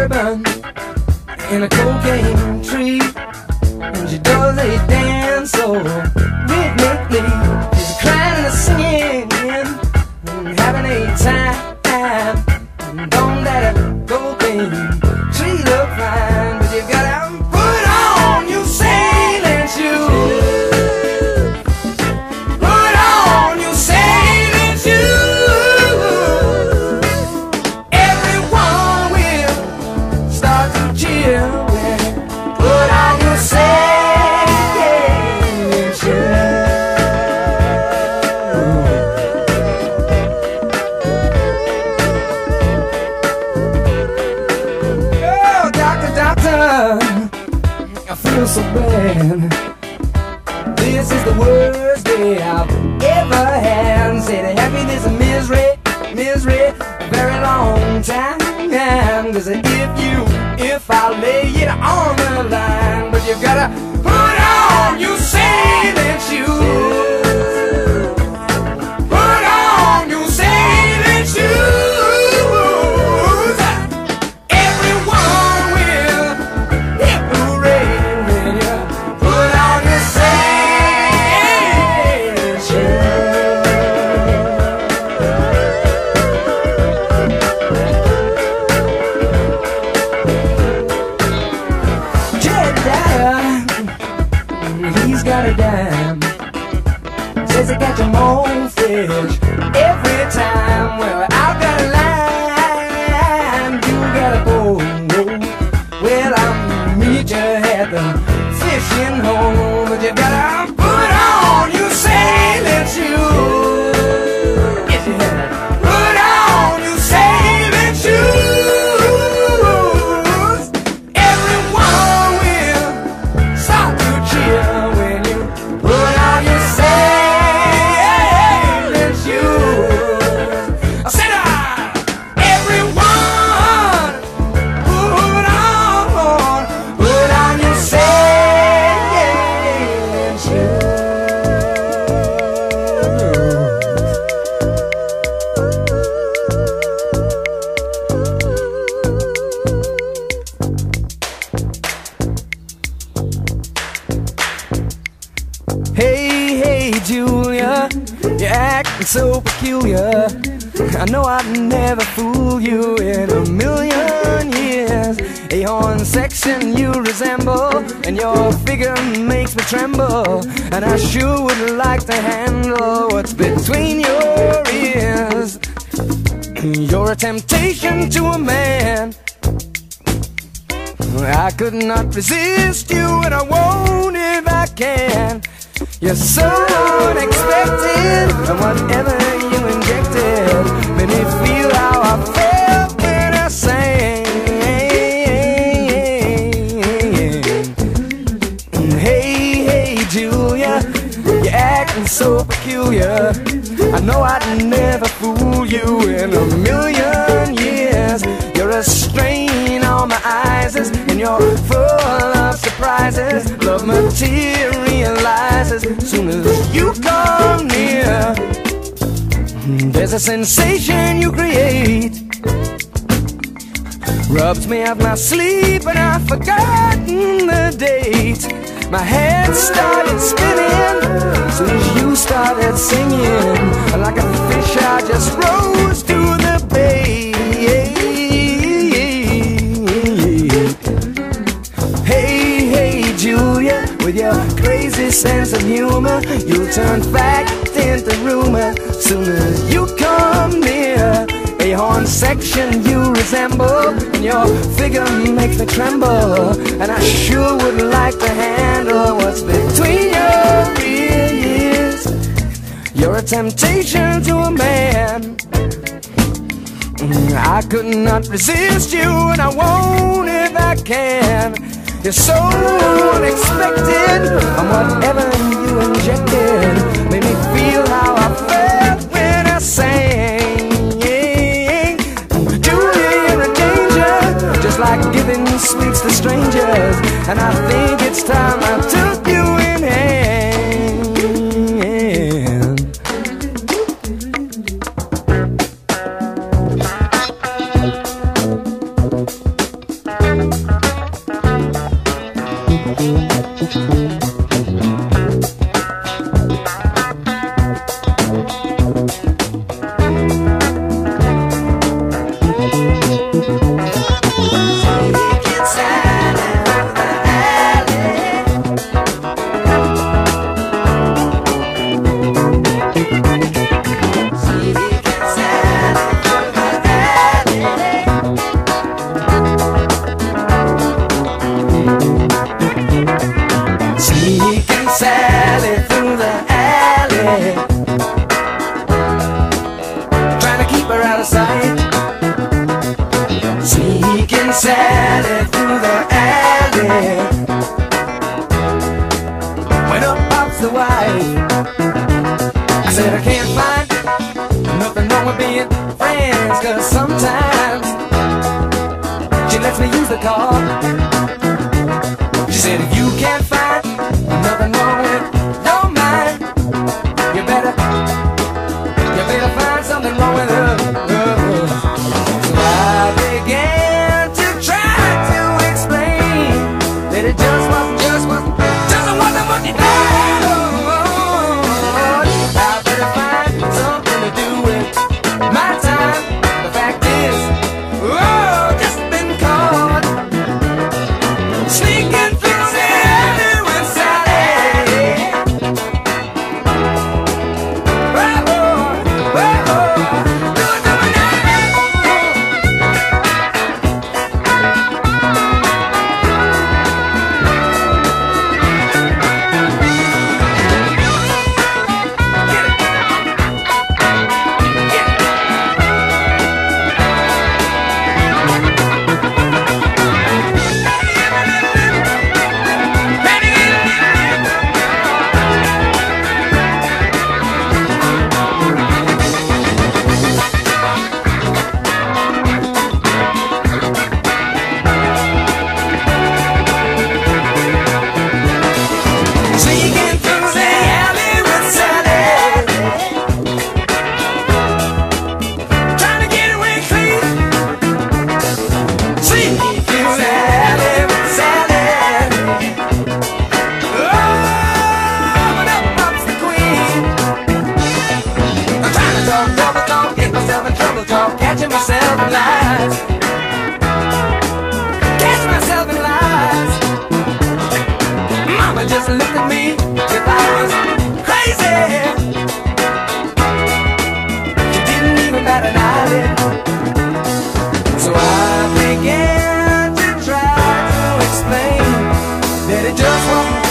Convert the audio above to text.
bourbon in a cocaine tree, and she does a dance so rhythmically. She's crying and singing, having a time. Don't let her go, baby. She look fine, but you gotta put on your sailing shoes. Put on your sailing shoes. Everyone will start to cheer when you put on your sailing shoes. I feel so bad. This is the worst day I've ever had. Say the happiness and misery, a very long time. Cause if I lay it on the line, but you gotta put on your sailing shoes. Put on your sailing shoes. He's got a dime. Says he catch him on fish every time. Well, I've got a line, you gotta go. Well, I'll meet you at the fishing home, but you gotta put on your sailing shoes. Yes, you have. Put on your sailing shoes. Everyone will start to cheer when you put on your sailing shoes. I said, everyone, put on your sailing shoes. Hey, Julia, you're acting so peculiar. I know I'd never fool you in a million years. A horn section you resemble, and your figure makes me tremble. And I sure would like to handle what's between your ears. You're a temptation to a man. I could not resist you, and I won't if I can. You're so unexpected, and whatever you injected made me feel how I felt when I sang. Hey, Julia, you're acting so peculiar. I know I'd never fool you in a million years. You're a strain on my eyes, and you're full of surprises. Love materializes soon as you come near. There's a sensation you create, rubs me off my sleep, and I've forgotten the date. My head started spinning as soon as you started singing. Like a fish I just rose to the bait. Hey, Julia, with your crazy sense of humor, you'll turn fact into rumor soon as you come near. A horn section you resemble, and your figure makes me tremble. And I sure would like to handle what's between your ears. You're a temptation to a man. I could not resist you, and I won't if I can. You're so unexpected, and whatever you injected made me feel how I felt when I sang. You're a danger, just like giving sweets to strangers. And I think it's time I took you in hand. use the car. She said, if you can't find nothing wrong with your mind, you better find something wrong with her. So I began to try to explain that it just wasn't what you thought. I better find something to do with my time. The fact is, just been caught sneaking through the alley with Sally. Catching myself in lies. Catch myself in lies. Mama just looked at me if I was crazy. She didn't even bat an eyelid. So I began to try to explain that it just wasn't